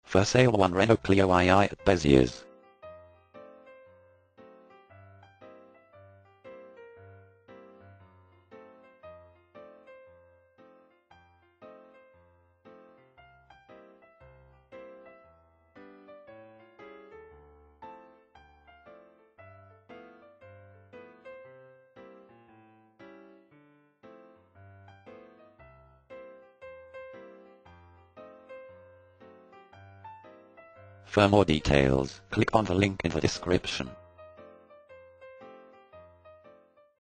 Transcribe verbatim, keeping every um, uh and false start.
For sale one Renault Clio two i at Béziers. For more details, click on the link in the description.